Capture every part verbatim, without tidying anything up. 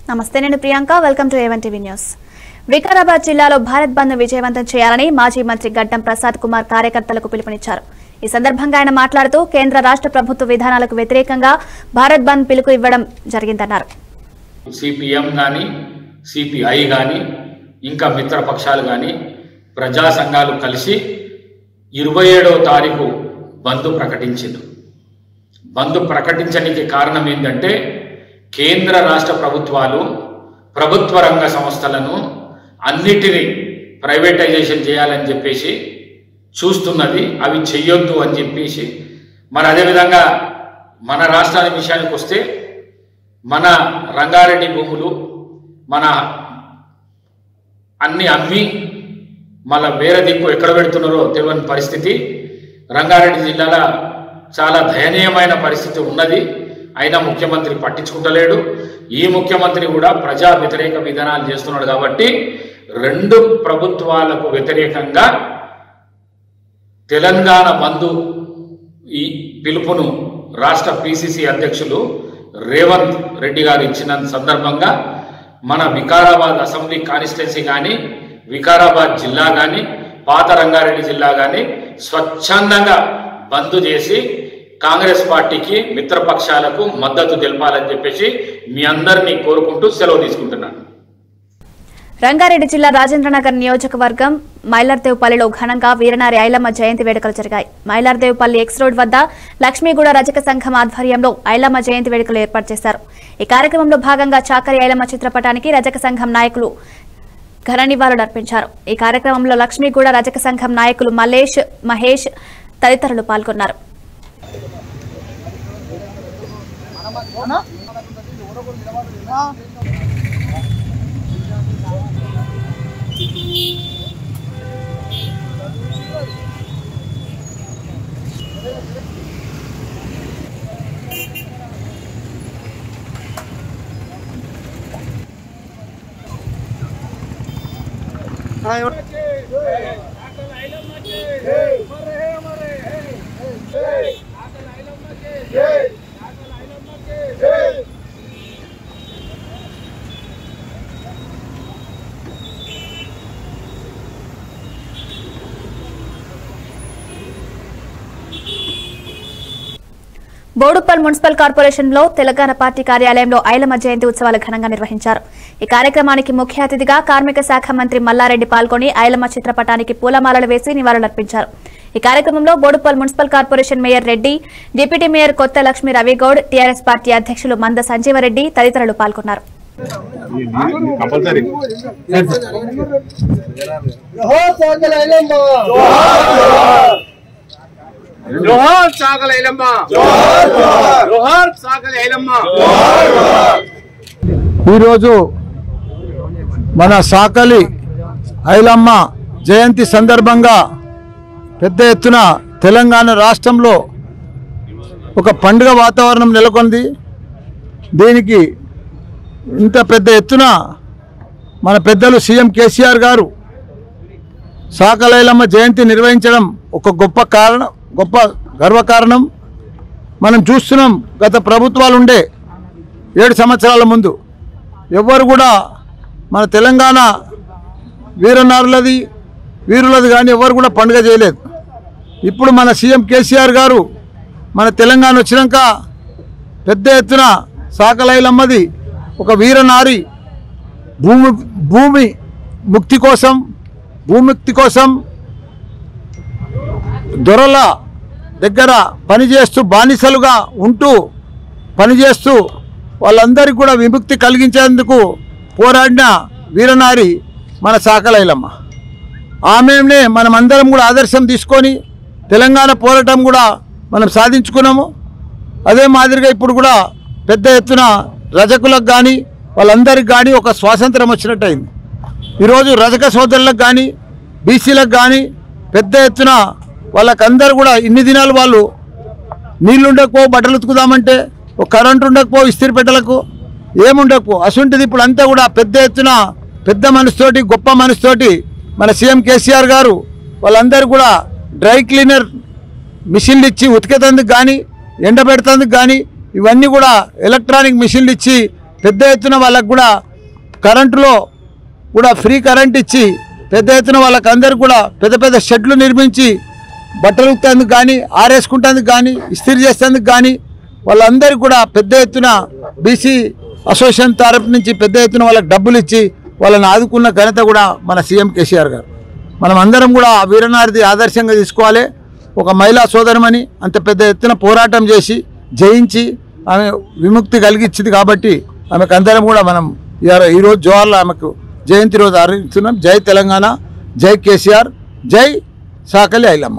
నమస్తే, నేను ప్రియాంక. Welcome to A one TV news. Vikarabad జిల్లాలో భారత్ బంద్ విజయవంతం చేయాలని మాజీ మంత్రి గడ్డం ప్రసాద్ కుమార్ కార్యకర్తలకు పిలుపునిచ్చారు. ఈ సందర్భంగా ఆయన మాట్లాడుతూ కేంద్ర రాష్ట్ర ప్రభుత్వ విధానాలకు వ్యతిరేకంగా భారత్ బంద్ పిలుపు ఇవ్వడం జరిగిందన్నారు. సిపిఎం గాని సిపిఐ గాని ఇంకా మిత్రపక్షాలు గాని ప్రజా సంఘాలు కలిసి ఇరవై ఏడవ తారీఖు బంద్ ప్రకటించింది. బంద్ ప్రకటించడానికి కారణం ఏంటంటే కేంద్ర రాష్ట్ర ప్రభుత్వాలు ప్రభుత్వ రంగ సంస్థలను అన్నిటినీ ప్రైవేటైజేషన్ చేయాలని చెప్పేసి చూస్తున్నది. అవి చెయ్యొద్దు అని చెప్పేసి మరి అదేవిధంగా మన రాష్ట్రాల విషయానికి వస్తే మన రంగారెడ్డి భూములు మన అన్ని అమ్మి మళ్ళీ వేరే దిక్కు ఎక్కడ పెడుతున్నారో తెలియని పరిస్థితి. రంగారెడ్డి జిల్లాలో చాలా దయనీయమైన పరిస్థితి ఉన్నది. అయినా ముఖ్యమంత్రి పట్టించుకుంటలేడు. ఈ ముఖ్యమంత్రి కూడా ప్రజా వ్యతిరేక విధానాలు చేస్తున్నాడు. కాబట్టి రెండు ప్రభుత్వాలకు వ్యతిరేకంగా తెలంగాణ బంధు ఈ పిలుపును రాష్ట్ర పిసిసి అధ్యక్షులు రేవంత్ రెడ్డి గారు ఇచ్చిన సందర్భంగా మన వికారాబాద్ అసెంబ్లీ కాన్స్టిట్యున్సీ కానీ వికారాబాద్ జిల్లా కానీ పాత రంగారెడ్డి జిల్లా కానీ స్వచ్ఛందంగా బంద్ చేసి కాంగ్రెస్ పార్టీకి మిత్రపక్షాలకు మద్దతు తెలపాలని చెప్పేసి మీ అందరినీ కోరుకుంటూ సెలవు తీసుకుంటున్నాను. రంగారెడ్డి జిల్లా రాజేంద్రనగర్ నియోజకవర్గం మైలార్దేవ్పల్లిలో ఘనంగా వీరనారి ఐలమ్మ జయంతి వేడుకలు జరిగాయి. మైలార్దేవ్పల్లి ఎక్స్ రోడ్ వద్ద లక్ష్మీగూడ రజక సంఘం ఆధ్వర్యంలో ఐలమ్మ జయంతి వేడుకలు ఏర్పాటు చేశారు. ఈ కార్యక్రమంలో భాగంగా చాకరి ఐలమ్మ చిత్రపటానికి రజక సంఘం నాయకులు ఘన నివాళులు అర్పించారు. ఈ కార్యక్రమంలో లక్ష్మీగూడ రజక సంఘం నాయకులు మల్లేష్, మహేష్ తదితరులు పాల్గొన్నారు. బోడుప్పల్ మున్సిపల్ కార్పొరేషన్ లో తెలంగాణ పార్టీ కార్యాలయంలో ఐలమ్మ జయంతి ఉత్సవాలు ఘనంగా నిర్వహించారు. ఈ కార్యక్రమానికి ముఖ్య అతిథిగా కార్మిక శాఖ మంత్రి మల్లారెడ్డి పాల్గొని ఐలమ్మ చిత్రపటానికి పూలమాలలు వేసి నివాళులర్పించారు. ఈ కార్యక్రమంలో Boduppal municipal corporation mayor Reddy, deputy mayor Kotha Lakshmi Ravi Goud, TRS party అధ్యక్షులు మంద సంజీవరెడ్డి తదితరులు పాల్గొన్నారు. జోహార్ సాకలి ఐలమ్మ, జోహార్ సాకలి ఐలమ్మ. ఈరోజు మన సాకలి ఐలమ్మ జయంతి సందర్భంగా పెద్ద ఎత్తున తెలంగాణ రాష్ట్రంలో ఒక పండుగ వాతావరణం నెలకొంది. దీనికి ఇంత పెద్ద ఎత్తున మన పెద్దలు సీఎం కేసీఆర్ గారు సాకలి ఐలమ్మ జయంతి నిర్వహించడం ఒక గొప్ప కారణం, గొప్ప గర్వకారణం. మనం చూస్తున్నాం, గత ప్రభుత్వాలు ఉండే ఏడు సంవత్సరాల ముందు ఎవ్వరు కూడా మన తెలంగాణ వీరనారులది వీరులది కానీ ఎవరు కూడా పండుగ చేయలేదు. ఇప్పుడు మన సీఎం కేసీఆర్ గారు మన తెలంగాణ వచ్చినాక పెద్ద ఎత్తున సాకలి ఐలమ్మది ఒక వీరనారి భూమి భూమి ముక్తి కోసం భూముక్తి కోసం దొరల దగ్గర పనిచేస్తూ బానిసలుగా ఉంటూ పనిచేస్తూ వాళ్ళందరికీ కూడా విముక్తి కలిగించేందుకు పోరాడిన వీరనారి మన సాకలి ఐలమ్మ. ఆమెనే మనమందరం కూడా ఆదర్శం తీసుకొని తెలంగాణ పోరాటం కూడా మనం సాధించుకున్నాము. అదే మాదిరిగా ఇప్పుడు కూడా పెద్ద ఎత్తున రజకులకు కానీ వాళ్ళందరికీ కానీ ఒక స్వాతంత్రం వచ్చినట్టు అయింది. ఈరోజు రజక సోదరులకు కానీ బీసీలకు కానీ పెద్ద ఎత్తున వాళ్ళకందరూ కూడా ఇన్ని దినాలు వాళ్ళు నీళ్ళు ఉండకపో, బట్టలు ఉతుకుదామంటే ఒక కరెంటు ఉండకపో, ఇస్త్రీ పెట్టలకు ఏముండకపో, అసుంటిది ఇప్పుడు అంతా కూడా పెద్ద ఎత్తున పెద్ద మనసుతోటి గొప్ప మనసుతోటి మన సీఎం కేసీఆర్ గారు వాళ్ళందరూ కూడా డ్రై క్లీనర్ మిషన్లు ఇచ్చి ఉతికేతందుకు కానీ ఎండబెడతందుకు కానీ ఇవన్నీ కూడా ఎలక్ట్రానిక్ మిషన్లు ఇచ్చి పెద్ద ఎత్తున వాళ్ళకు కూడా కరెంటులో కూడా ఫ్రీ కరెంట్ ఇచ్చి పెద్ద ఎత్తున వాళ్ళకి అందరికీ కూడా పెద్ద పెద్ద షెడ్లు నిర్మించి బట్టలు ఉతికేందుకు కానీ ఆరేసుకుంటేందుకు కానీ ఇస్త్రీ చేసేందుకు కానీ వాళ్ళందరికీ కూడా పెద్ద ఎత్తున బీసీ అసోసియేషన్ తరపు నుంచి పెద్ద ఎత్తున వాళ్ళకి డబ్బులు ఇచ్చి వాళ్ళని ఆదుకున్న ఘనత కూడా మన సీఎం కేసీఆర్ గారు. మనం అందరం కూడా ఆ వీరనారిది ఆదర్శంగా తీసుకోవాలి. ఒక మహిళా సోదరమని అంత పెద్ద ఎత్తున పోరాటం చేసి జయించి ఆమె విముక్తి కలిగించింది కాబట్టి ఆమెకు అందరం కూడా మనం ఈరోజు జోహార్లో ఆమెకు జయంతి రోజు ఆరంభిస్తున్నాం. జై తెలంగాణ, జై కేసీఆర్, జై సాకలి ఐలమ్మ.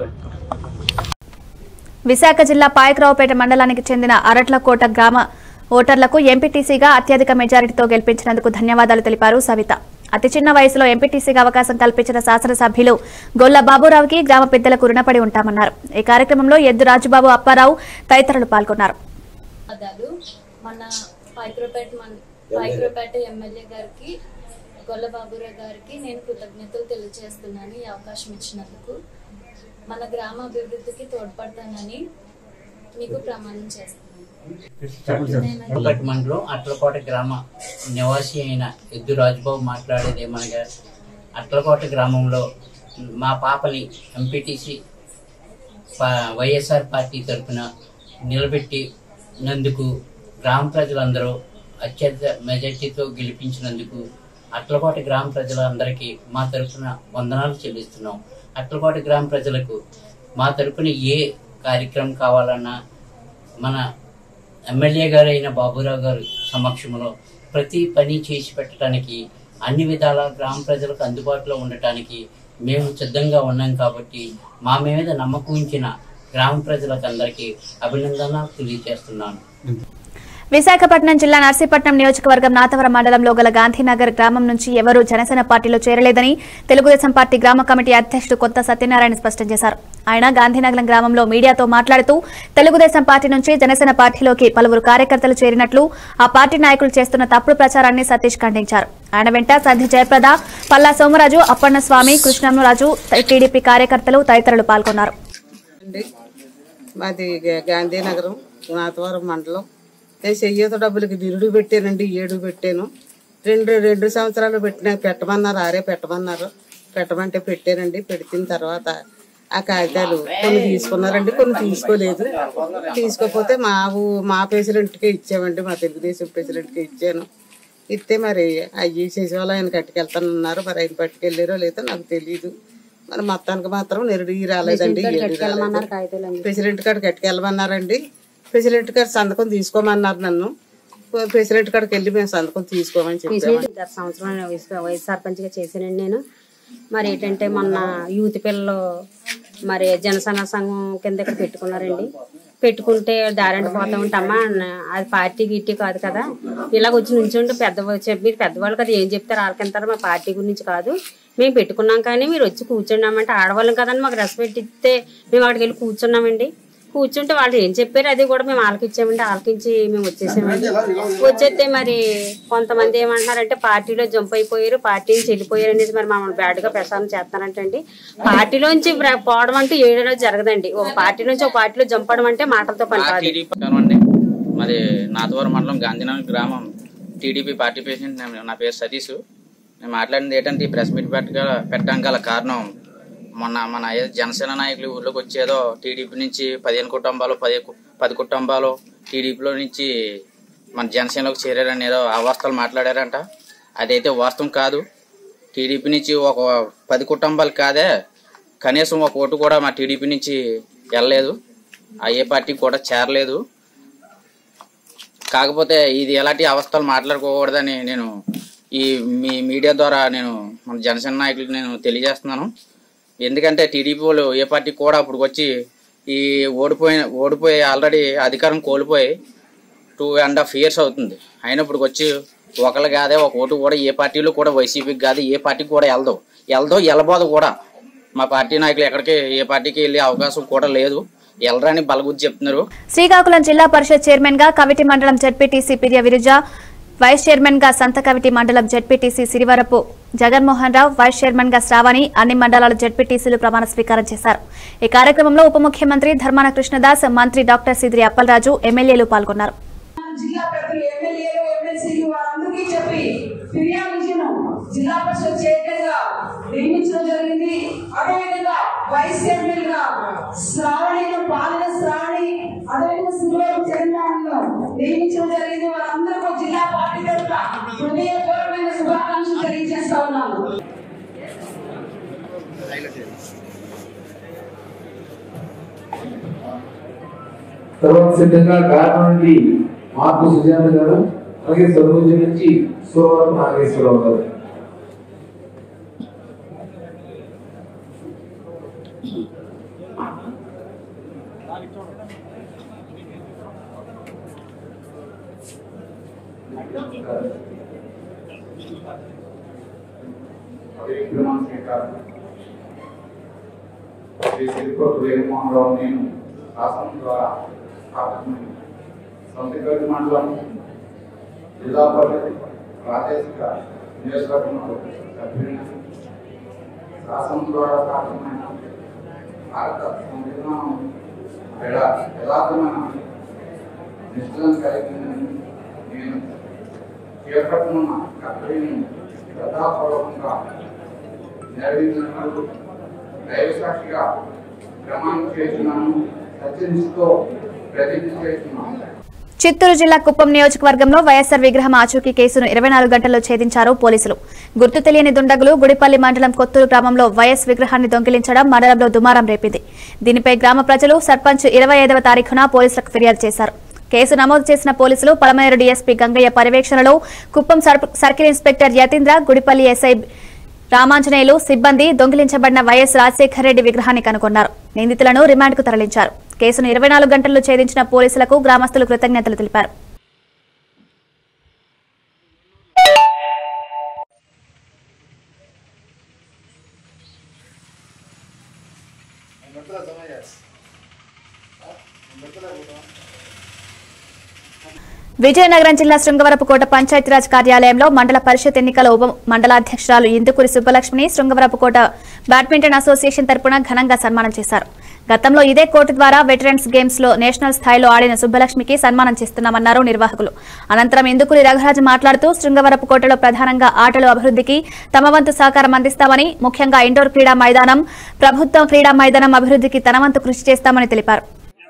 విశాఖ జిల్లా పాయకరావుపేట మండలానికి చెందిన అరట్లకోట గ్రామ ఓటర్లకు ఎంపీటీసీగా అత్యధిక మెజారిటీతో గెలిపించినందుకు ధన్యవాదాలు తెలిపారు సవిత. అతి చిన్న వయసులో ఎంపీటీసీగా అవకాశం కల్పించిన శాసనసభ్యులు గొల్ల బాబురావుకి గ్రామ పెద్దలకు రుణపడి ఉంటామన్నారు. ఈ కార్యక్రమంలో ఎద్దు రాజుబాబు, అప్పారావు తదితరులు పాల్గొన్నారు. మన పాయకరావుపేట ఎమ్మెల్యే గారికి, గొల్ల బాబురావు గారికి నేను కృతజ్ఞతలు తెలియజేస్తున్నాను. ఈ అవకాశం ఇచ్చినందుకు మన గ్రామ అభివృద్ధికి తోడ్పడతానని మీకు ప్రమాణం చేస్తున్నాను. మండలం అట్లకోట గ్రామ నివాసి అయిన ఎద్దు రాజుబాబు మాట్లాడేది ఏమనగా, అట్లకోట గ్రామంలో మా పాపని ఎంపీటీసీ వైఎస్ఆర్ పార్టీ తరఫున నిలబెట్టినందుకు గ్రామ ప్రజలందరూ అత్యంత మెజార్టీతో గెలిపించినందుకు అట్లకోట గ్రామ ప్రజలందరికీ మా తరఫున వందనాలు చెల్లిస్తున్నాం. అట్లకోట గ్రామ ప్రజలకు మా తరఫున ఏ కార్యక్రమం కావాలన్నా మన ఎమ్మెల్యే గారు అయిన బాబురావు గారు సమక్షంలో ప్రతి పని చేసి పెట్టడానికి, అన్ని విధాల గ్రామ ప్రజలకు అందుబాటులో ఉండటానికి మేము సిద్ధంగా ఉన్నాం. కాబట్టి మా మీద నమ్మకం ఉంచిన గ్రామ ప్రజలకు అందరికీ అభినందనలు తెలియజేస్తున్నాను. విశాఖపట్నం జిల్లా నర్సీపట్నం నియోజకవర్గం నాతవరం మండలంలో గల గాంధీనగర్ గ్రామం నుంచి ఎవరూ జనసేన పార్టీలో చేరలేదని తెలుగుదేశం పార్టీ గ్రామ కమిటీ అధ్యక్షుడు కొత్త సత్యనారాయణ స్పష్టం చేశారు. ఆయన గాంధీనగరం గ్రామంలో మీడియాతో మాట్లాడుతూ తెలుగుదేశం పార్టీ నుంచి జనసేన పార్టీలోకి పలువురు కార్యకర్తలు చేరినట్లు ఆ పార్టీ నాయకులు చేస్తున్న తప్పుడు ప్రచారాన్ని సతీష్ ఖండించారు. ఆయన వెంట సంధి జయప్రద, పల్లా సోమరాజు, అప్పన్నస్వామి, కృష్ణంరాజు, టీడీపీ కార్యకర్తలు తదితరులు పాల్గొన్నారు. మాది గాంధీనగరం నాతవరం మండలం. నేను చెయ్యేత డబ్బులకి నిరుడు పెట్టానండి, ఏడు పెట్టాను. రెండు రెండు సంవత్సరాలు పెట్టిన పెట్టమన్నారు, ఆరే పెట్టమన్నారు. పెట్టమంటే పెట్టానండి. పెట్టిన తర్వాత ఆ కాగితాలు కొన్ని తీసుకున్నారండి, కొన్ని తీసుకోలేదు. తీసుకోకపోతే మా ఊ మా ప్రెసిడెంట్కే ఇచ్చామండి, మా తెలుగుదేశం ప్రెసిడెంట్కే ఇచ్చాను. ఇస్తే మరి అయ్యి చేసేవాళ్ళు ఆయన కట్టుకెళ్తానన్నారు. మరి ఆయన పట్టుకెళ్ళారో లేదో నాకు తెలియదు. మరి మొత్తానికి మాత్రం నిరుడు రాలేదండి. ప్రెసిడెంట్ కాడ కట్టుకెళ్ళమన్నారండి. ప్రెసిడెంట్ గారు సంతకం తీసుకోమన్నారు నన్ను. ప్రెసిడెంట్ కాడికి వెళ్ళి మేము సంతకం తీసుకోమని చెప్పాము. గత సంవత్సరం వైస్ సర్పంచ్గా చేశానండి నేను. మరి ఏంటంటే మొన్న యూత్ పిల్లలు మరి జనసేన సంఘం కింద ఇక్కడ పెట్టుకున్నారండి. పెట్టుకుంటే దారంటి పోతా ఉంటామా, అది పార్టీ గిట్టి కాదు కదా, ఇలాగ వచ్చి నుంచుంటే పెద్ద మీరు పెద్దవాళ్ళు కదా ఏం చెప్తారు వాళ్ళకింటారు, మా పార్టీ గురించి కాదు, మేము పెట్టుకున్నాం కానీ మీరు వచ్చి కూర్చున్నామంటే ఆడవాళ్ళం కదండి, మాకు రెస్పెక్ట్ ఇస్తే మేము అక్కడికి వెళ్ళి కూర్చున్నామండి. కూర్చుంటే వాళ్ళు ఏం చెప్పారు అది కూడా మేము ఆలకించామండి. ఆలకించి మేము వచ్చేసామండి. వచ్చేస్తే మరి కొంతమంది ఏమంటున్నారంటే పార్టీలో జంప్ అయిపోయారు, పార్టీ నుంచి వెళ్ళిపోయారు అనేది మరి మమ్మల్ని బ్యాడ్గా ప్రసారం చేస్తారంటండి. పార్టీలోంచి పోవడం అంటే ఏడో జరగదండి. ఒక పార్టీ నుంచి ఒక పార్టీలో జంప్ అవడం అంటే మాటలతో పని కాదు. మరి నాతవరం మండలం గాంధీనగర్ గ్రామం టీడీపీ పార్టీ ప్రెసిడెంట్. నా పేరు సతీష్. నేను మాట్లాడింది ఏంటంటే ఈ ప్రెస్ మీట్ పెట్ట పెట్టడానికి గల కారణం, మొన్న మన జనసేన నాయకులు ఊర్లోకి వచ్చేదో టీడీపీ నుంచి పదిహేను కుటుంబాలు పది పది కుటుంబాలు టీడీపీలో నుంచి మన జనసేనలోకి చేరారని ఏదో అవాస్తవాలు మాట్లాడారంట. అదైతే వాస్తవం కాదు. టీడీపీ నుంచి ఒక పది కుటుంబాలు కాదే, కనీసం ఒక ఓటు కూడా మా టీడీపీ నుంచి వెళ్ళలేదు, ఆ ఏ పార్టీ కూడా చేరలేదు. కాకపోతే ఇది ఎలాంటి అవస్థలు మాట్లాడుకోకూడదని నేను ఈ మీ మీడియా ద్వారా నేను మన జనసేన నాయకులకు నేను తెలియజేస్తున్నాను. ఎందుకంటే టీడీపీ వాళ్ళు ఏ పార్టీ కూడా అప్పుడు వచ్చి ఈ ఓడిపోయిన ఓడిపోయి ఆల్రెడీ అధికారం కోల్పోయి టూ అండ్ హాఫ్ ఇయర్స్ అవుతుంది. అయినప్పుడు వచ్చి ఒకళ్ళు కాదే ఒక ఓటు కూడా ఏ పార్టీలో కూడా వైసీపీకి కాదు ఏ పార్టీకి కూడా వెళ్దాం వెళ్దో వెళ్ళబోదు కూడా. మా పార్టీ నాయకులు ఎక్కడికి ఏ పార్టీకి వెళ్ళే అవకాశం కూడా లేదు, వెళ్ళరని బలగుద్ది చెప్తున్నారు. శ్రీకాకుళం జిల్లా పరిషత్ చైర్మన్ గా కవిటి మండలం ZPTC Pirya Viruja, vice chairman గా సంత కవిటి మండలం ZPTC Sirivarapu Jaganmohan Rao, vice chairman గా శ్రావణి, అన్ని మండలాల జెడ్పీటీసీలు ప్రమాణ స్వీకారం చేశారు. ఈ కార్యక్రమంలో ఉప ముఖ్యమంత్రి ధర్మాన కృష్ణదాస్, మంత్రి డాక్టర్ సిద్రి అప్పలరాజు, ఎమ్మెల్యేలు పాల్గొన్నారు. జిల్లా ప్రజలు ఎమ్మెల్యేలు ఎమ్మెల్సీ ఎస్సీకి వారందరికీ చెప్పి ఫిర్యాదును జిల్లా పరిషత్ చైర్మన్ గా నియమించడం జరిగింది. అదేవిధంగా వైస్ చైర్మన్ గా శ్రావణిని పాలన శ్రావణి అదేవిధంగా శ్రీవారు చైర్మన్ నియమించడం జరిగింది. వారందరికీ జిల్లా పార్టీ తరఫున హృదయపూర్వకమైన శుభాకాంక్షలు తెలియజేస్తా ఉన్నాను. తర్వాత సిద్ధంగా కారణం నుండి మార్పు సుజాత గారు, అలాగే సర్వోజ నుంచి సోమవారం నాగేశ్వరరావు గారు. జగన్మోహన్ నేను శాసనం ద్వారా సంతకల్లి మండలం జిల్లా పరిషత్ ప్రాదేశిక నియోజకవర్గంలో సభ్యులను శాసనం ద్వారా స్థాపితమైన భారత సంవిధానం యథార్థమైన నిశ్చయం కలిగిందని నేను చేపట్టనున్న కర్తవ్యం శ్రద్ధాపూర్వకంగా నెరవేర్చినందుకు దైవసాక్షిగా ప్రమాణం చేస్తున్నాను. సత్యనిష్టతో ప్రతిజ్ఞ చేస్తున్నాను. చిత్తూరు జిల్లా కుప్పం నియోజకవర్గంలో వైఎస్సార్ విగ్రహం ఆచూకీ కేసును ఇరవై నాలుగు గంటల్లో ఛేదించారు పోలీసులు. గుర్తు తెలియని దుండగులు గుడిపల్లి మండలం కొత్తూరు గ్రామంలో వైఎస్ విగ్రహాన్ని దొంగిలించడం మండలంలో దుమారం రేపింది. దీనిపై గ్రామ ప్రజలు సర్పంచ్ ఇరవై ఐదవ తారీఖున పోలీసులకు ఫిర్యాదు చేశారు. కేసు నమోదు చేసిన పోలీసులు పలమనేరు డీఎస్పీ గంగయ్య పర్యవేక్షణలో Kuppam circle inspector Yatindra, Gudipalli SI Ramanjaneyulu సిబ్బంది దొంగిలించబడిన వైఎస్ రాజశేఖర రెడ్డి విగ్రహాన్ని కనుగొన్నారు. నిందితులను రిమాండ్కు తరలించారు. కేసును ఇరవై నాలుగు గంటల్లో ఛేదించిన పోలీసులకు గ్రామస్తులు కృతజ్ఞతలు తెలిపారు. విజయనగరం జిల్లా శృంగవరపుకోట పంచాయతీరాజ్ కార్యాలయంలో మండల పరిషత్ ఎన్నికల ఉప మండలాధ్యక్షురాలు ఇందుకూరి సుబ్బలక్ష్మిని శృంగవరపుకోట బ్యాడ్మింటన్ అసోసియేషన్ తరపున ఘనంగా సన్మానం చేశారు. గతంలో ఇదే కోర్టు ద్వారా వెటరన్స్ గేమ్స్ లో నేషనల్ స్థాయిలో ఆడిన సుబ్బలక్ష్మికి సన్మానం చేస్తున్నామన్నారు నిర్వాహకులు. అనంతరం ఇందుకూరి రఘురాజు మాట్లాడుతూ శృంగవరపుకోటలో ప్రధానంగా ఆటల అభివృద్ధికి తమ వంతు సహకారం అందిస్తామని, ముఖ్యంగా ఇండోర్ క్రీడా మైదానం, ప్రభుత్వ క్రీడా మైదానం అభివృద్ధికి తన వంతు కృషి చేస్తామని తెలిపారు.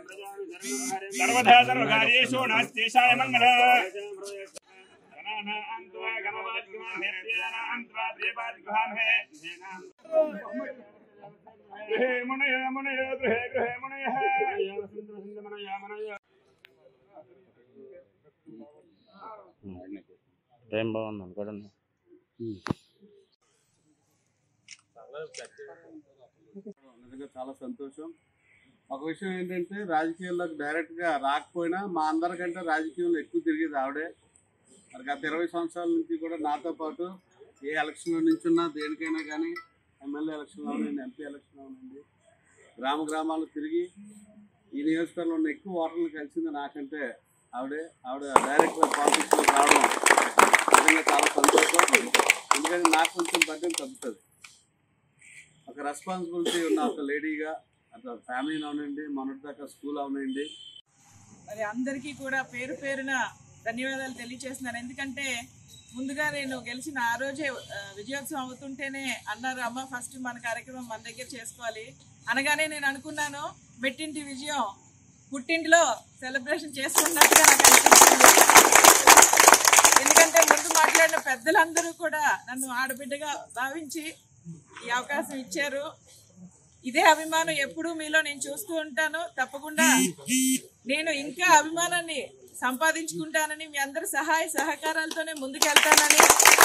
చాలా సంతోషం. ఒక విషయం ఏంటంటే రాజకీయాల్లోకి డైరెక్ట్గా రాకపోయినా మా అందరికంటే రాజకీయంలో ఎక్కువ తిరిగేది ఆవిడే. మరి గత ఇరవై సంవత్సరాల నుంచి కూడా నాతో పాటు ఏ ఎలక్షన్లో నుంచున్నా దేనికైనా కానీ, ఎమ్మెల్యే ఎలక్షన్లో ఉండండి, ఎంపీ ఎలక్షన్లో ఉండండి, గ్రామ గ్రామాలు తిరిగి ఈ నియోజకవర్గంలో ఉన్న ఎక్కువ ఓటర్లు కలిసింది నాకంటే ఆవిడే. ఆవిడ డైరెక్ట్గా పాలిటిక్స్లోకి రావడం నిజంగా చాలా సంతోషం. ఎందుకంటే నాకు కొంచెం బడ్డం తగ్గుతుంది. ఒక రెస్పాన్సిబిలిటీ ఉన్న ఒక లేడీగా అట్లా ఫ్యామిలీ అవనండి, మొన్నటి దాకా స్కూల్ అవనండి. మరి అందరికీ కూడా పేరు పేరున ధన్యవాదాలు తెలియజేస్తున్నాను. ఎందుకంటే ముందుగా నేను గెలిచిన ఆ రోజే విజయోత్సవం అవుతుంటేనే అన్నారు, అమ్మ ఫస్ట్ మన కార్యక్రమం మన దగ్గర చేసుకోవాలి అనగానే నేను అనుకున్నాను మెట్టింటి విజయం పుట్టింటిలో సెలబ్రేషన్ చేసుకున్నట్టుగా నాకు అనిపించింది. ఎందుకంటే ముందు మాట్లాడిన పెద్దలందరూ కూడా నన్ను ఆడబిడ్డగా భావించి ఈ అవకాశం ఇచ్చారు. ఇదే అభిమానం ఎప్పుడూ మీలో నేను చూస్తూ ఉంటాను. తప్పకుండా నేను ఇంకా అభిమానాన్ని సంపాదించుకుంటానని, మీ అందరి సహాయ సహకారాలతోనే ముందుకెళ్తానని,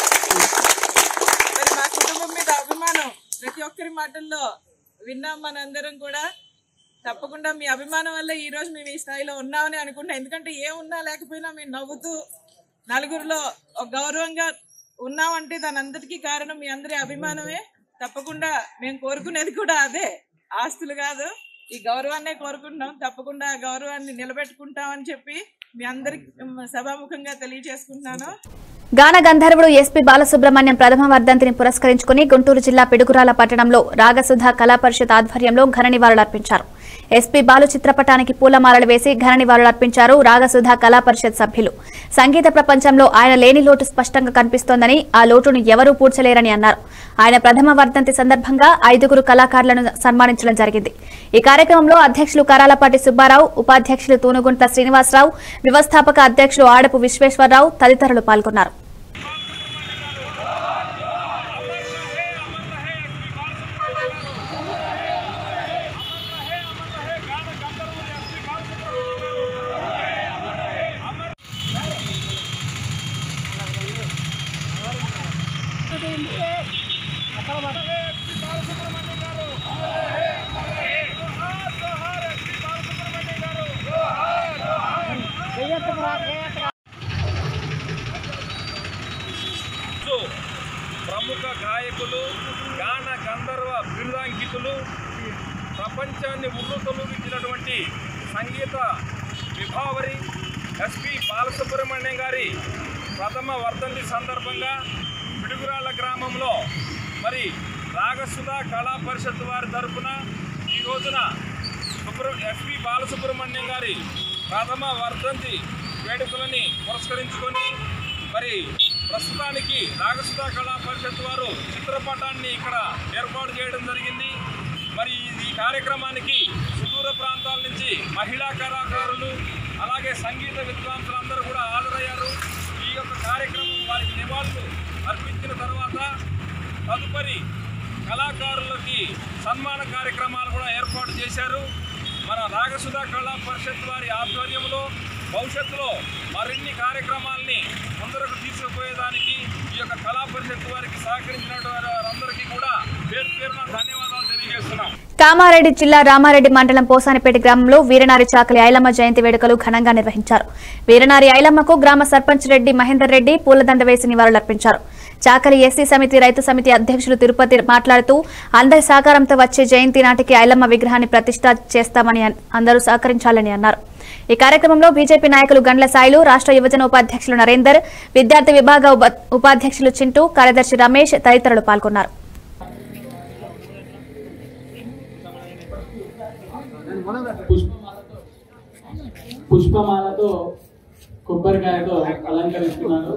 మరి మా కుటుంబం మీద అభిమానం ప్రతి ఒక్కరి మాటల్లో విన్నాం మనందరం కూడా. తప్పకుండా మీ అభిమానం వల్ల ఈ రోజు మేము ఈ స్థాయిలో ఉన్నామని అనుకుంటున్నాం. ఎందుకంటే ఏమున్నా లేకపోయినా మేము నవ్వుతూ నలుగురిలో ఒక గౌరవంగా ఉన్నామంటే దాని అందరికీ కారణం మీ అందరి అభిమానమే. తప్పకుండా మేము కోరుకునేది కూడా అదే, ఆస్తులు కాదు, ఈ గౌరవాన్నే కోరుకుంటున్నాం. తప్పకుండా ఆ గౌరవాన్ని నిలబెట్టుకుంటామని చెప్పి మీ అందరికి సభాముఖంగా తెలియజేసుకుంటున్నాను. గాన గంధర్వుడు ఎస్పీ బాలసుబ్రహ్మణ్యం ప్రథమ వర్ధంతిని పురస్కరించుకుని గుంటూరు జిల్లా పిడుగురాల పట్టణంలో రాగసుధ కళా పరిషత్ ఆధ్వర్యంలో ఘన నివాళులర్పించారు. ఎస్పీ బాలు చిత్రపటానికి పూలమాలలు వేసి ఘన నివాళులర్పించారు రాగసుధ కళా పరిషత్ సభ్యులు. సంగీత ప్రపంచంలో ఆయన లేని లోటు స్పష్టంగా కనిపిస్తోందని, ఆ లోటును ఎవరూ పూడ్చలేరని అన్నారు. ఆయన ప్రథమ వర్ధంతి సందర్భంగా ఐదుగురు కళాకారులను సన్మానించడం జరిగింది. ఈ కార్యక్రమంలో అధ్యక్షులు కరాలపాటి సుబ్బారావు, ఉపాధ్యక్షులు తూనుగుంట శ్రీనివాసరావు, వ్యవస్థాపక అధ్యక్షులు ఆడపు విశ్వేశ్వరరావు తదితరులు పాల్గొన్నారు. ప్రముఖ గాయకులు, గాన గంధర్వ బిరుదాంకితులు, ప్రపంచాన్ని ఉర్రూతలూగించినటువంటి సంగీత విభావరి ఎస్పి బాలసుబ్రహ్మణ్యం గారి ప్రథమ వర్ధంతి సందర్భంగా పిడుగురాళ్ల గ్రామంలో మరి రాగసుధ కళా పరిషత్ వారి తరఫున ఈ రోజున సుబ్ర ఎస్పి బాలసుబ్రహ్మణ్యం గారి ప్రథమ వర్ధంతి వేడుకలని పురస్కరించుకొని మరి ప్రస్తుతానికి రాగసుధ కళా పరిషత్ వారు చిత్రపటాన్ని ఇక్కడ ఏర్పాటు చేయడం జరిగింది. మరి ఈ కార్యక్రమానికి సుదూర ప్రాంతాల నుంచి మహిళా కళాకారులు అలాగే సంగీత విద్వాంసులు అందరూ కూడా హాజరయ్యారు. ఈ యొక్క కార్యక్రమం వారికి నివాళులు అర్పించిన తర్వాత తదుపరి కళాకారులకి సన్మాన కార్యక్రమాలు కూడా ఏర్పాటు చేశారు. మన రాగసుధ కళా పరిషత్ వారి ఆధ్వర్యంలో భవిష్యత్తులో మరిన్ని కార్యక్రమాల్ని ముందరకు తీసుకుపోయేదానికి ఈ యొక్క కళా పరిషత్ వారికి సహకరించిన వారందరికీ కూడా పేరు పేరున ధన్యవాదాలు తెలియజేస్తున్నాం. కామారెడ్డి జిల్లా రామారెడ్డి మండలం పోసానిపేట గ్రామంలో వీరనారి చాకలి ఐలమ్మ జయంతి వేడుకలు ఘనంగా నిర్వహించారు. వీరనారి ఐలమ్మకు గ్రామ సర్పంచ్ రెడ్డి మహేందర్ రెడ్డి పూలదండ వేసి నివాళులర్పించారు. చాకలి ఎస్సీ సమితి రైతు సమితి అధ్యక్షులు తిరుపతి మాట్లాడుతూ అందరి సహకారంతో వచ్చే జయంతి నాటికి ఐలమ్మ విగ్రహాన్ని ప్రతిష్ఠ చేస్తామని అందరూ సహకరించాలని అన్నారు. ఈ కార్యక్రమంలో బీజేపీ నాయకులు గండ్ల సాయిలు, రాష్ట్ర యువజన ఉపాధ్యక్షులు నరేందర్, విద్యార్థి విభాగ ఉపాధ్యక్షులు చింటూ, కార్యదర్శి రమేష్ తదితరులు పాల్గొన్నారు. పుష్పమాలతో కొబ్బరికాయతో అలంకరిస్తున్నారు.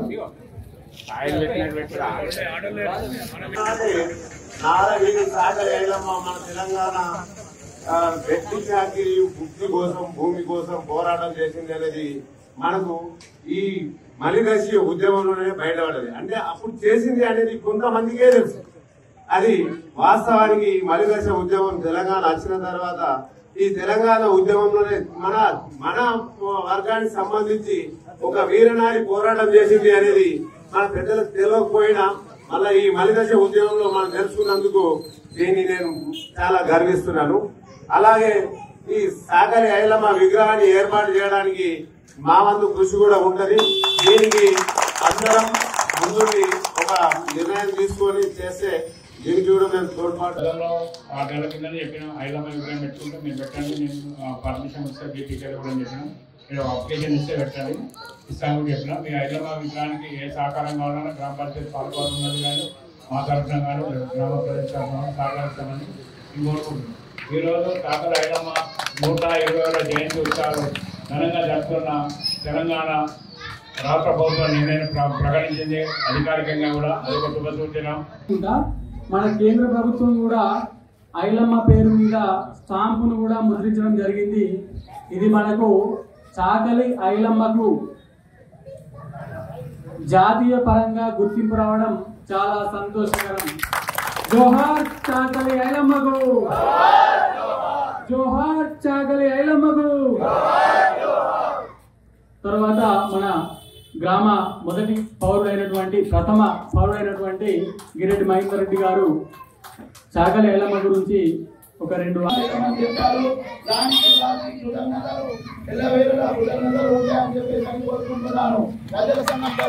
మన తెలంగాణ వ్యక్తి చాకిరి భుక్తి కోసం భూమి కోసం పోరాటం చేసింది అనేది మనకు ఈ మలిదశి ఉద్యమంలోనే బయటపడదు. అంటే అప్పుడు చేసింది అనేది కొంతమందికే తెలుసు. అది వాస్తవానికి మలిదశ ఉద్యమం తెలంగాణ వచ్చిన తర్వాత ఈ తెలంగాణ ఉద్యమంలోనే మన మన వర్గానికి సంబంధించి ఒక వీరనారి పోరాటం చేసింది అనేది మన పెద్దలకు తెలియకపోయినా మళ్ళా ఈ మలిదశ ఉద్యమంలో మనం తెలుసుకున్నందుకు దీన్ని నేను చాలా గర్విస్తున్నాను. అలాగే ఈ సాకలి ఐలమ్మ విగ్రహాన్ని ఏర్పాటు చేయడానికి మా వంతు కృషి కూడా ఉంటది. దీనికి అందరం ముందుండి ఒక నిర్ణయం తీసుకొని చేస్తే దీనికి కూడా మేము తోడ్పాటు. ఆరు నెలల కింద చెప్పిన ఐలమ్మ విగ్రహం పెట్టుకుంటే మీరు పెట్టండి, నేను పర్మిషన్ ఇస్తే బీపీకే కూడా చెప్పిన మీరు అప్లికేషన్ ఇస్తే పెట్టండి ఇస్తామని చెప్పిన. మీ ఐలమ్మ విగ్రహానికి ఏ సహకారం కావాలన్నా గ్రామ పంచాయతీ పాల్గొని ఉన్నది కానీ మా తరఫున కానీ గ్రామ ప్రజల సహకరిస్తామని కోరుకుంటున్నాం. ఈరోజు కాకల ఐలమ్మ నూట ఇరవై ఏళ్ళ జయంతి ఉత్సవాలు ఘనంగా జరుపుతున్న తెలంగాణ రాష్ట్ర ప్రభుత్వం నిర్ణయం ప్రకటించింది అధికారికంగా కూడా అది ఒక శుభ సూచన. మన కేంద్ర ప్రభుత్వం కూడా ఐలమ్మ పేరు మీద స్టాంపును కూడా ముద్రించడం జరిగింది. ఇది మనకు చాకలి ఐలమ్మకు జాతీయ పరంగా గుర్తింపు రావడం చాలా సంతోషకరం. జోహార్ చాకలి ఐలమ్మకు, జోహార్ చాకలి ఐలమ్మకు. తర్వాత మన గ్రామ మొదటి పౌరుడైనటువంటి ప్రథమ పౌరుడైనటువంటి గిరెడ్డి మహేందర్ రెడ్డి గారు చాకలి ఐలమ్మ గురించి ఒక రెండు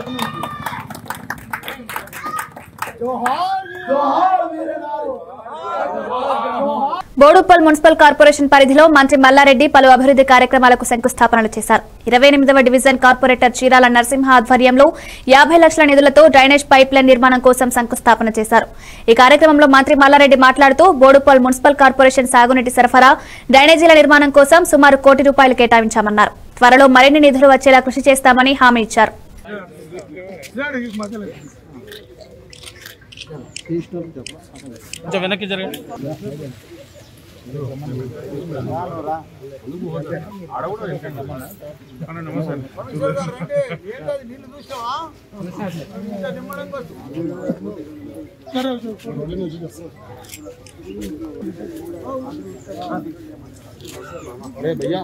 జోహార్ జోహార్ వీరనారు బోడుప్పల్ మున్సిపల్ కార్పొరేషన్ పరిధిలో మంత్రి మల్లారెడ్డి పలు అభివృద్ది కార్యక్రమాలకు శంకుస్థాపనలు చేశారు. ఇరవై ఎనిమిదవ డివిజన్ కార్పొరేటర్ చీరాల నరసింహ ఆధ్వర్యంలో యాభై లక్షల నిధులతో డ్రైనేజ్ పైప్ లైన్ నిర్మాణం కోసం శంకుస్థాపన చేశారు. ఈ కార్యక్రమంలో మంత్రి మల్లారెడ్డి మాట్లాడుతూ బోడుప్పల్ మున్సిపల్ కార్పొరేషన్ సాగునీటి సరఫరా, డ్రైనేజీల నిర్మాణం కోసం సుమారు కోటి రూపాయలు కేటాయించామన్నారు. త్వరలో మరిన్ని నిధులు వచ్చేలా కృషి చేస్తామని హామీ ఇచ్చారు. వెనక్కి జరగండి. भैया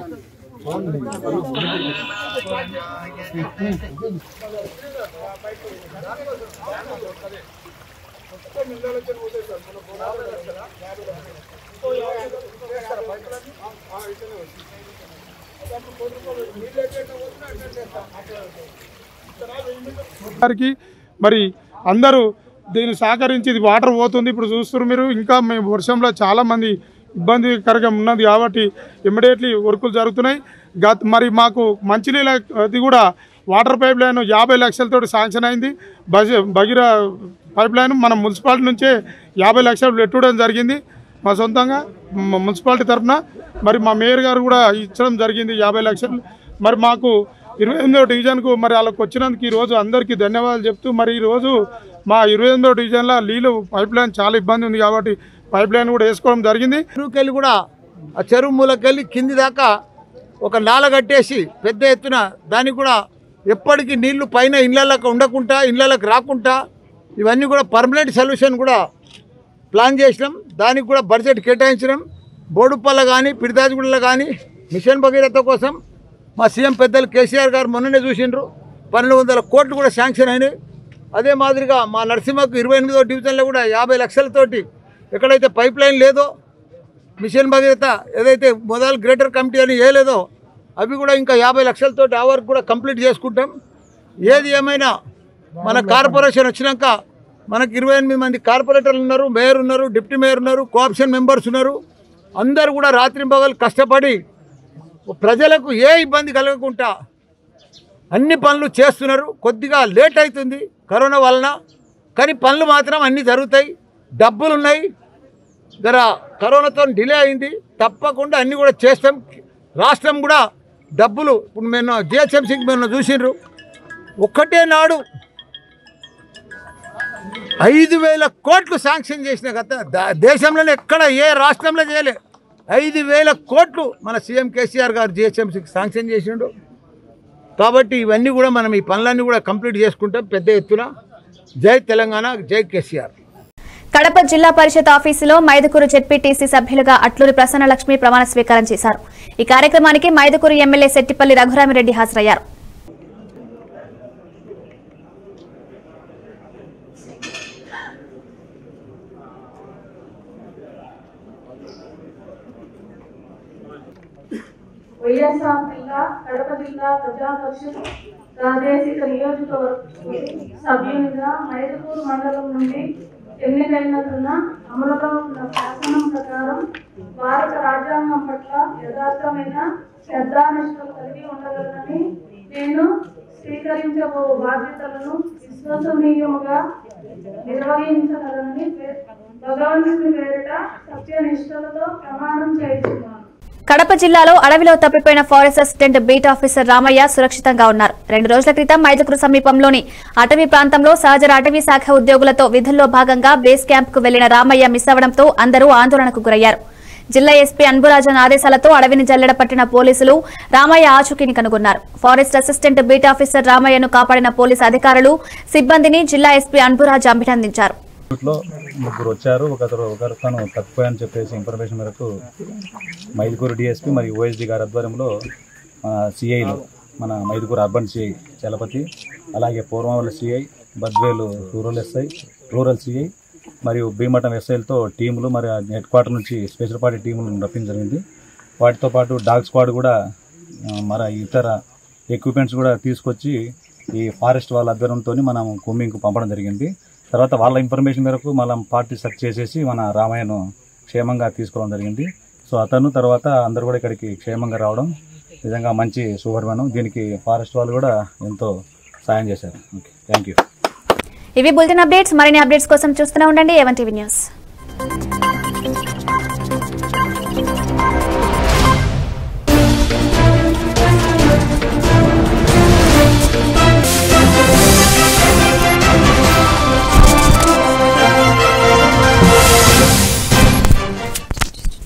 గారికి మరి అందరూ దీన్ని సహకరించి ఇది వాటర్ పోతుంది. ఇప్పుడు చూస్తున్నారు మీరు, ఇంకా మేము వర్షంలో చాలామంది ఇబ్బందికరంగా ఉన్నది కాబట్టి ఇమ్మీడియట్లీ వర్కులు జరుగుతున్నాయి. గత మరి మాకు మంచినీళ్ళ అది కూడా వాటర్ పైప్ లైన్ యాభై లక్షలతో శాంక్షన్ అయింది. బజ భగీర పైప్ లైన్ మన మున్సిపాలిటీ నుంచే యాభై లక్షలు పెట్టడం జరిగింది. మా సొంతంగా మున్సిపాలిటీ తరఫున మరి మా మేయర్ గారు కూడా ఇచ్చడం జరిగింది యాభై లక్షలు. మరి మాకు ఇరవై ఎనిమిదవ డివిజన్కు మరి వాళ్ళకి వచ్చినందుకు ఈరోజు అందరికీ ధన్యవాదాలు చెప్తూ, మరి ఈరోజు మా ఇరవై ఎనిమిదవ డివిజన్లో నీళ్ళు పైప్ లైన్ చాలా ఇబ్బంది ఉంది కాబట్టి పైప్ లైన్ కూడా వేసుకోవడం జరిగింది. చెరువుకెళ్ళి కూడా ఆ చెరువు మూలకెళ్ళి కింది దాకా ఒక నాల కట్టేసి పెద్ద ఎత్తున దానికి కూడా ఎప్పటికీ నీళ్లు పైన ఇళ్ళకి ఉండకుండా ఇళ్ళకి రాకుండా ఇవన్నీ కూడా పర్మనెంట్ సొల్యూషన్ కూడా ప్లాన్ చేసినాం. దానికి కూడా బడ్జెట్ కేటాయించడం. బోడుప్పల్ల కానీ పిడిదాజిగూడలో కానీ మిషన్ భగీరథ కోసం మా సీఎం పెద్దలు కేసీఆర్ గారు మొన్ననే చూసిండ్రు. పన్నెండు వందల కోట్లు కూడా శాంక్షన్ అయినాయి. అదే మాదిరిగా మా నరసింహకు ఇరవై ఎనిమిదో డివిజన్లో కూడా యాభై లక్షలతోటి ఎక్కడైతే పైప్ లైన్ లేదో మిషన్ భగీరథ ఏదైతే మొదలు గ్రేటర్ కమిటీ అని ఏ లేదో అవి కూడా ఇంకా యాభై లక్షలతోటి ఆ వరకు కూడా కంప్లీట్ చేసుకుంటాం. ఏది ఏమైనా మన కార్పొరేషన్ వచ్చినాక మనకు ఇరవై ఎనిమిది మంది కార్పొరేటర్లు ఉన్నారు, మేయర్ ఉన్నారు, డిప్యూటీ మేయర్ ఉన్నారు, కోఆప్షన్ మెంబర్స్ ఉన్నారు. అందరూ కూడా రాత్రింపగలు కష్టపడి ప్రజలకు ఏ ఇబ్బంది కలగకుండా అన్ని పనులు చేస్తున్నారు. కొద్దిగా లేట్ అవుతుంది కరోనా వలన, కానీ పనులు మాత్రం అన్నీ జరుగుతాయి. డబ్బులు ఉన్నాయి, జర కరోనాతో డిలే అయింది. తప్పకుండా అన్నీ కూడా చేస్తాం. రాష్ట్రం కూడా డబ్బులు ఇప్పుడు మేము జిహెచ్ఎంసీకి మేము చూసిండ్రు. ఒక్కటే నాడు ఐదు వేల కోట్లు శాంక్షన్ చేసిన గత దేశంలోనే ఎక్కడ ఏ రాష్ట్రంలో చేయలే. ఐదు వేల కోట్లు మన సీఎం కేసీఆర్ గారు జిహెచ్ఎంసీకి శాంక్షన్ చేసిండు. కాబట్టి ఇవన్నీ కూడా మనం ఈ పనులన్నీ కూడా కంప్లీట్ చేసుకుంటాం పెద్ద ఎత్తున. జై తెలంగాణ, జై కేసీఆర్. కడప జిల్లా పరిషత్ ఆఫీసులో మైదుకూరు జెడ్పీటీసీ సభ్యులుగా అట్లూరి ప్రసన్నలక్ష్మి ప్రమాణ స్వీకారం చేశారు. ఈ కార్యక్రమానికి మైదుకూరు ఎమ్మెల్యే శెట్టిపల్లి రఘురామిరెడ్డి హాజరయ్యారు. వైఎస్ఆర్ జిల్లా కడప జిల్లా ప్రజా పరిషత్ ప్రాదేశిక నియోజకవర్గ సభ్యునిగా మైదుకూరు మండలం నుండి ఎన్నికైనందున అమలులో ఉన్న శాసనం ప్రకారం భారత రాజ్యాంగం పట్ల యథార్థమైన శ్రద్ధానిష్టలు కలిగి ఉండగలనని నేను స్వీకరించబో బాధ్యతలను విశ్వసనీయముగా నిర్వహించగలనని భగవంతుని పేరిట సత్యనిష్టలతో ప్రమాణం చేస్తున్నాను. కడప జిల్లాలో అడవిలో తప్పిపోయిన forest assistant beat officer Ramaiah సురక్షితంగా ఉన్నారు. రెండు రోజుల క్రితం మైదుకూరు సమీపంలోని అటవీ ప్రాంతంలో సహచర అటవీ శాఖ ఉద్యోగులతో విధుల్లో భాగంగా బేస్ క్యాంప్ కు వెళ్లిన రామయ్య మిస్ అవడంతో అందరూ ఆందోళనకు గురయ్యారు. జిల్లా ఎస్పీ అన్బురాజన్ ఆదేశాలతో అడవిని జల్లెడ పట్టిన పోలీసులు రామయ్య ఆచూకీని కనుగొన్నారు. ఫారెస్ట్ అసిస్టెంట్ బీట్ ఆఫీసర్ రామయ్యను కాపాడిన పోలీసు అధికారులు సిబ్బందిని జిల్లా ఎస్పీ అన్బురాజ్ అభినందించారు. ముగ్గురు వచ్చారు. ఒకరు ఒకరు తను తప్పిపోయాని చెప్పేసి ఇన్ఫర్మేషన్ మేరకు మైదుకూరు డిఎస్పీ మరియు ఓఎస్డీ గారి ఆధ్వర్యంలో సిఐలు మన మైదుకూరు అర్బన్ సిఐ చలపతి, అలాగే Poorvavalli CI, Badvel rural SI, rural CI మరియు భీమఠం ఎస్ఐలతో టీములు మరి హెడ్ క్వార్టర్ నుంచి స్పెషల్ పార్టీ టీములను రప్పించడం జరిగింది. వాటితో పాటు డాగ్ స్క్వాడ్ కూడా మరి ఇతర ఎక్విప్మెంట్స్ కూడా తీసుకొచ్చి ఈ ఫారెస్ట్ వాళ్ళ ఆధ్వర్యంతో మనం కుమ్మింగ్కు పంపడం జరిగింది. తర్వాత వాళ్ళ ఇన్ఫర్మేషన్ మేరకు మనం పార్టీ సెర్చ్ చేసేసి మన రామయ్యను క్షేమంగా తీసుకోవడం జరిగింది. సో అతను తర్వాత అందరూ కూడా ఇక్కడికి క్షేమంగా రావడం నిజంగా మంచి శుభపరిమాణం. దీనికి ఫారెస్ట్ వాళ్ళు కూడా ఎంతో సాయం చేశారు. Okay, thank you. ఇవి బులెటిన్ అప్డేట్స్. మరిన్ని అప్డేట్స్ కోసం చూస్తూనే ఉండండి ఏవన్ టీవీ న్యూస్.